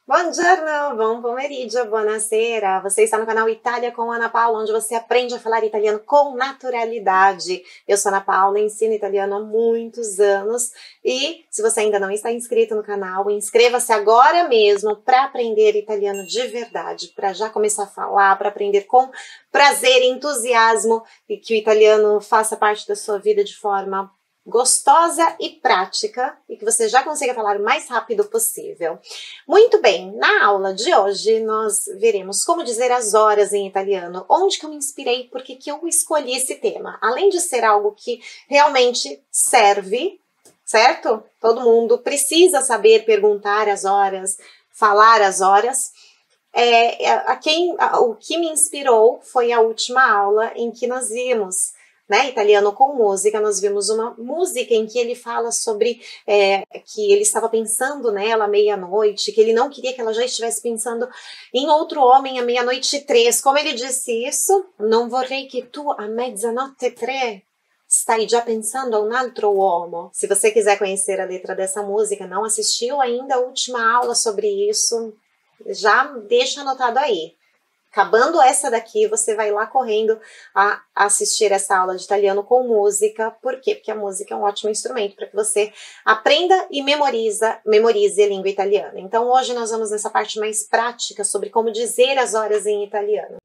Buongiorno, buon pomeriggio, buonasera. Você está no canal Itália com Ana Paula, onde você aprende a falar italiano com naturalidade. Eu sou Ana Paula, ensino italiano há muitos anos e se você ainda não está inscrito no canal, inscreva-se agora mesmo para aprender italiano de verdade, para já começar a falar, para aprender com prazer, entusiasmo e que o italiano faça parte da sua vida de forma gostosa e prática e que você já consiga falar o mais rápido possível. Muito bem, na aula de hoje nós veremos como dizer as horas em italiano, onde que eu me inspirei, por que eu escolhi esse tema. Além de ser algo que realmente serve, certo? Todo mundo precisa saber perguntar as horas, falar as horas. O que me inspirou foi a última aula em que nós vimos italiano com música. Nós vimos uma música em que ele fala sobre que ele estava pensando nela à meia-noite, que ele não queria que ela já estivesse pensando em outro homem à meia-noite e 3. Como ele disse isso? Non vorrei che tu a mezzanotte e 3 stai già pensando a un altro uomo. Se você quiser conhecer a letra dessa música, não assistiu ainda a última aula sobre isso, já deixa anotado aí. Acabando essa daqui, você vai lá correndo a assistir essa aula de italiano com música. Por quê? Porque a música é um ótimo instrumento para que você aprenda e memorize a língua italiana. Então, hoje nós vamos nessa parte mais prática sobre como dizer as horas em italiano.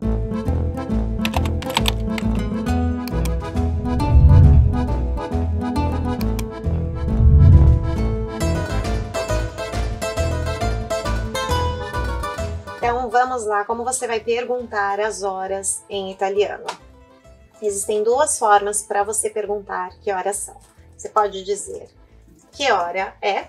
Então, vamos lá, como você vai perguntar as horas em italiano. Existem duas formas para você perguntar que horas são. Você pode dizer que hora é,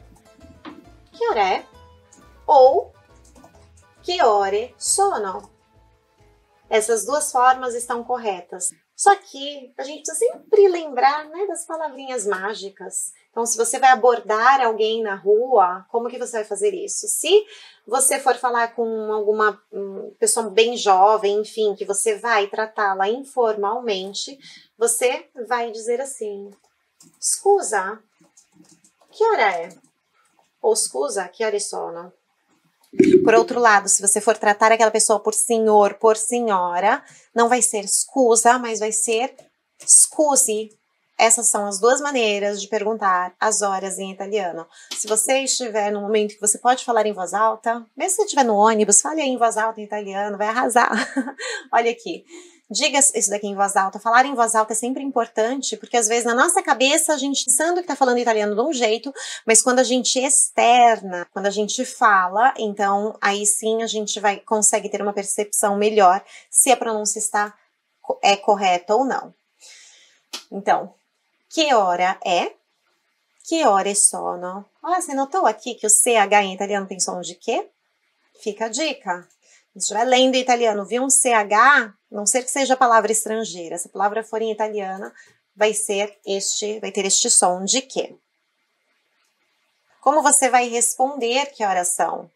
ou que ore sono. Essas duas formas estão corretas. Só que a gente precisa sempre lembrar, das palavrinhas mágicas. Então, se você vai abordar alguém na rua, como que você vai fazer isso? Se você for falar com alguma pessoa bem jovem, enfim, que você vai tratá-la informalmente, você vai dizer assim: scusa, que hora é? Ou scusa, que ore sono? Por outro lado, se você for tratar aquela pessoa por senhor, por senhora, não vai ser scusa, mas vai ser scusi. Essas são as duas maneiras de perguntar as horas em italiano. Se você estiver no momento que você pode falar em voz alta, mesmo se você estiver no ônibus, fale aí em voz alta em italiano, vai arrasar. Olha aqui. Diga isso daqui em voz alta. Falar em voz alta é sempre importante, porque às vezes na nossa cabeça a gente pensando que está falando italiano de um jeito, mas quando a gente externa, quando a gente fala, então aí sim a gente consegue ter uma percepção melhor se a pronúncia está correta ou não. Então, que hora é? Que ore sono? Olha, você notou aqui que o CH em italiano tem som de quê? Fica a dica. Se estiver lendo italiano, viu um CH, não ser que seja palavra estrangeira, se a palavra for em italiano, vai ter este som de quê? Como você vai responder que horas são?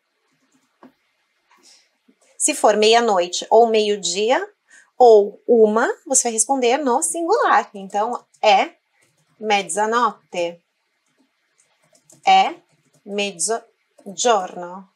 Se for meia-noite ou meio-dia, ou uma, você vai responder no singular. Então, é mezzanotte, é mezzogiorno,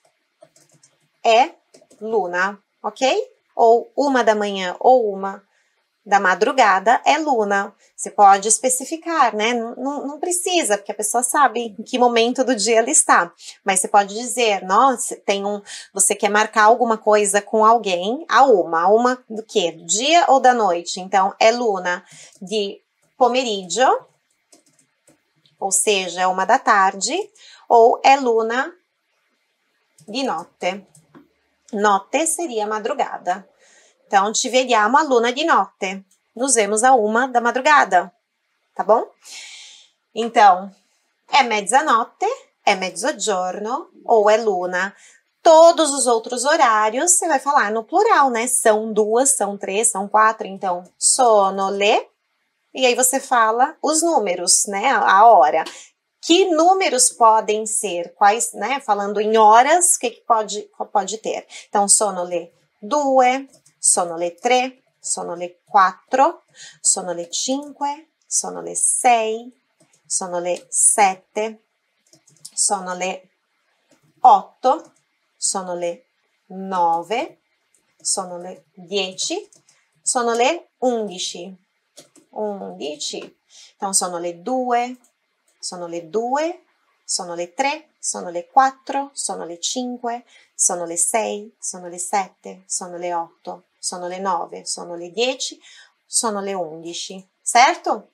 é luna, ok? Ou 1 da manhã ou 1 da madrugada é luna. Você pode especificar, né? Não precisa, porque a pessoa sabe em que momento do dia ela está. Mas você pode dizer, nossa, você quer marcar alguma coisa com alguém a uma do quê? Do dia ou da noite? Então, é luna de pomeriggio, ou seja, é 1 da tarde, ou é luna di notte. Notte seria madrugada. Então, ci vediamo a luna di notte. Nos vemos a 1 da madrugada, tá bom? Então, é mezzanotte, é mezzogiorno ou é luna. Todos os outros horários você vai falar no plural, né? São 2, são 3, são 4. Então, sono le. E aí você fala os números, né? A hora. Que números podem ser? Quais, né? Falando em horas, o que pode ter? Então, sono le 2, sono le 3, sono le 4, sono le 5, sono le 6, sono le 7, sono le 8, sono le 9, sono le 10, sono le 11. 11. Então, sono le 2, sono le 2, sono le 3, sono le 4, sono le 5, sono le 6, sono le 7, sono le 8, sono le 9, sono le 10, sono le 11, certo?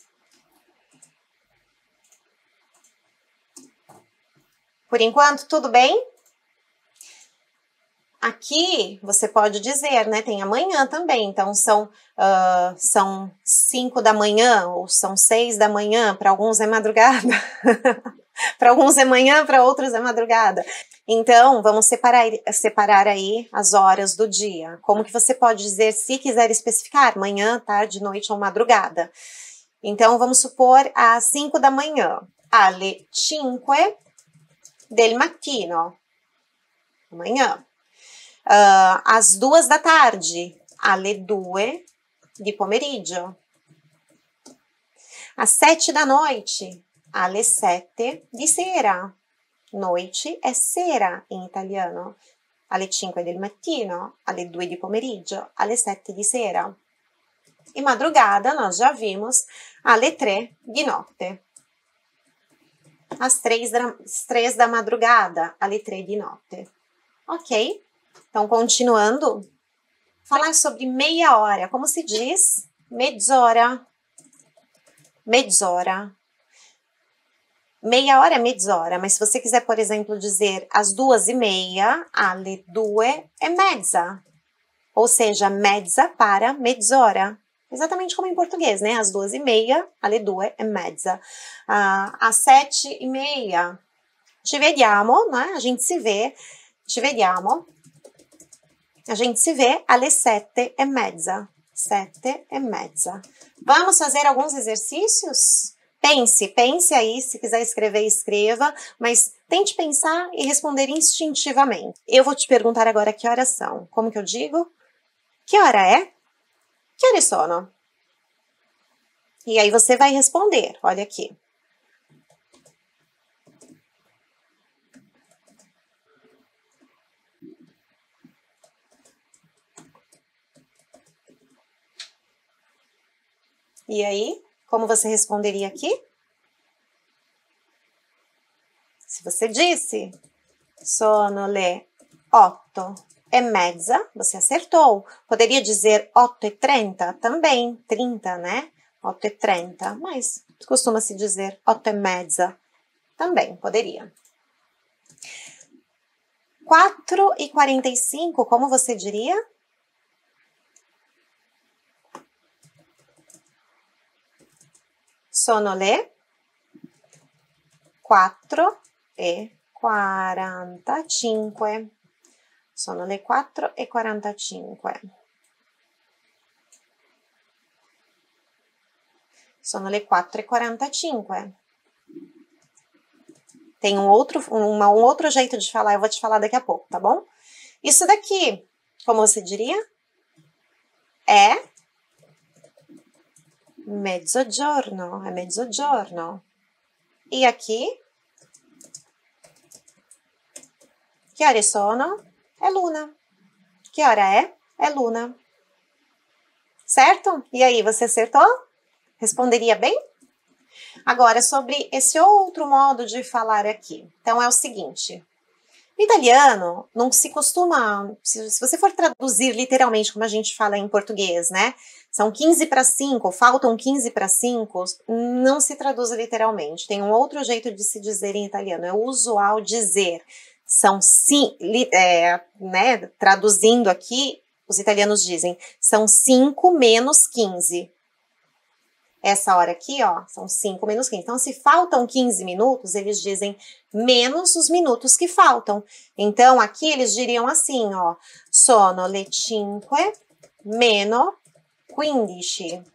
Por enquanto, tudo bem? Aqui você pode dizer, né? Tem amanhã também, então são 5 da manhã ou são 6 da manhã, para alguns é madrugada, para alguns é manhã, para outros é madrugada. Então, vamos separar aí as horas do dia. Como que você pode dizer, se quiser especificar, manhã, tarde, noite ou madrugada? Então, vamos supor às 5 da manhã, alle 5 del mattino, amanhã. Às 2 da tarde, alle 2 di pomeriggio. Às 7 da noite, alle 7 di sera. Noite è sera in italiano. Alle 5 del mattino, alle 2 di pomeriggio, alle 7 di sera. E madrugada, nós já vimos, alle 3 di notte. Às 3 da madrugada, alle 3 di notte. Ok? Então, continuando, falar sobre meia hora. Como se diz? Mezz'ora. Mezz'ora. Meia hora é mezz'ora, mas se você quiser, por exemplo, dizer às 2:30, alle 2:30. Ou seja, mezza para mezz'ora. Exatamente como em português, né? Às 2:30, alle 2:30. Às 7:30, ci vediamo, né? A gente se vê. Ci vediamo. A gente se vê alle 7:30. 7:30. Vamos fazer alguns exercícios? Pense aí, se quiser escrever, escreva, mas tente pensar e responder instintivamente. Eu vou te perguntar agora que horas são. Como que eu digo? Que hora é? Que ore sono? E aí você vai responder, olha aqui. E aí, como você responderia aqui? Se você disse sono le 8:30, você acertou. Poderia dizer 8:30 também, 30, né? 8:30, mas costuma-se dizer 8:30 também, poderia. 4:45, como você diria? Sono le 4:45. Sono le 4:45. Sono le 4:45. Tem um outro jeito de falar, eu vou te falar daqui a pouco, tá bom? Isso daqui, como você diria? É mezzogiorno, é mezzogiorno. E aqui? Que ore sono? É luna. Que hora é? É luna. Certo? E aí, você acertou? Responderia bem? Agora, sobre esse outro modo de falar aqui. Então, é o seguinte. No italiano, não se costuma... Se você for traduzir literalmente, como a gente fala em português, né? São 15:05, faltam 15:05, não se traduz literalmente. Tem um outro jeito de se dizer em italiano. É usual dizer. São né? Traduzindo aqui, os italianos dizem, são 5 menos 15. Essa hora aqui, ó, são 5 menos 15. Então, se faltam 15 minutos, eles dizem menos os minutos que faltam. Então, aqui eles diriam assim, ó, sono le 5 meno 15.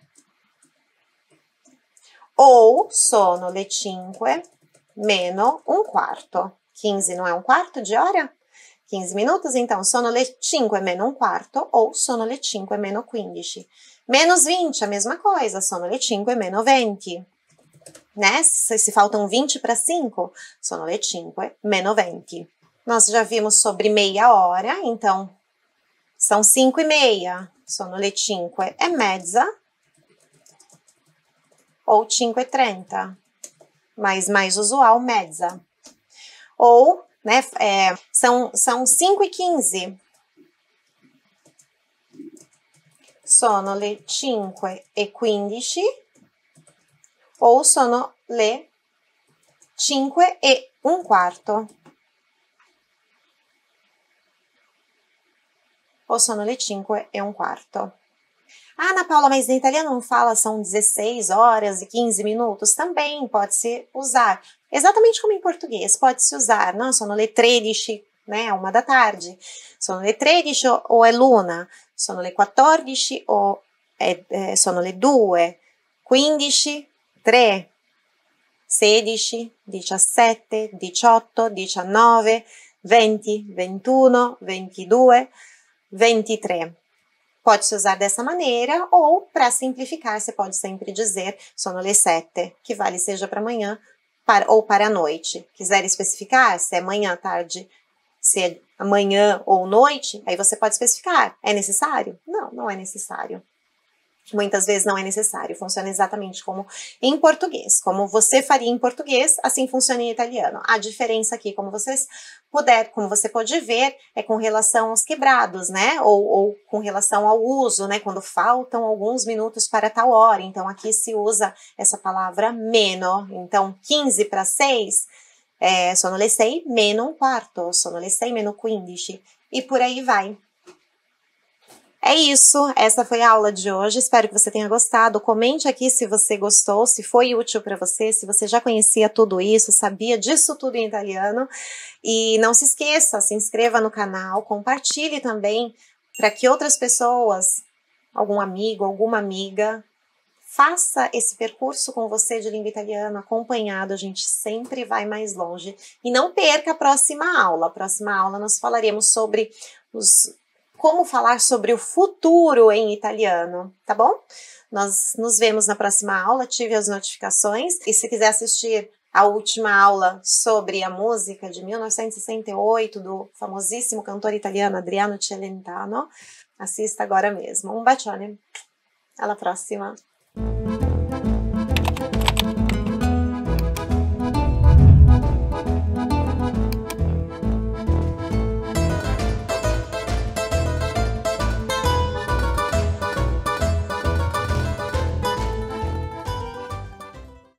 Ou sono le 5 meno un quarto. 15 não é um quarto de hora? 15 minutos, então, sono le 5 meno un quarto ou sono le 5 meno 15. Menos 20, a mesma coisa, sono le 5 meno 20. Né? Se faltam 20 para 5, sono le 5 meno 20. Nós já vimos sobre meia hora, então são 5:30. Sono le 5:30 ou 5:30, mas mais usual, mezza. Ou, né, são 5:15. Sono le 5:15 ou sono le 5:15. Ou sono le 5:15. Ah, Ana Paula, mas em italiano não fala são 16 horas e 15 minutos? Também pode-se usar. Exatamente como em português, pode-se usar. Não, sono le 13, né, 1 da tarde. Sono le 13 ou è l'1. Sono le 14 ou sono le 2. 15, 3. 16, 17, 18, 19, 20, 21, 22, 23. Pode-se usar dessa maneira, ou, para simplificar, você pode sempre dizer sono le 7, que vale seja para amanhã ou para a noite. Quiser especificar se é manhã, tarde, se é amanhã ou noite, aí você pode especificar. É necessário? Não, não é necessário. Muitas vezes não é necessário, funciona exatamente como em português. Como você faria em português, assim funciona em italiano. A diferença aqui, como você pode ver, é com relação aos quebrados, né? Ou com relação ao uso, né? Quando faltam alguns minutos para tal hora. Então, aqui se usa essa palavra meno. Então, 15:06, sono le 6 meno un quarto, sono le 6 meno 15. E por aí vai. É isso, essa foi a aula de hoje, espero que você tenha gostado. Comente aqui se você gostou, se foi útil para você, se você já conhecia tudo isso, sabia disso tudo em italiano. E não se esqueça, se inscreva no canal, compartilhe também para que outras pessoas, algum amigo, alguma amiga, faça esse percurso com você de língua italiana acompanhado, a gente sempre vai mais longe. E não perca a próxima aula. A próxima aula nós falaremos sobre como falar sobre o futuro em italiano, tá bom? Nós nos vemos na próxima aula, ative as notificações. E se quiser assistir a última aula sobre a música de 1968, do famosíssimo cantor italiano Adriano Celentano, assista agora mesmo. Um bacione, alla prossima!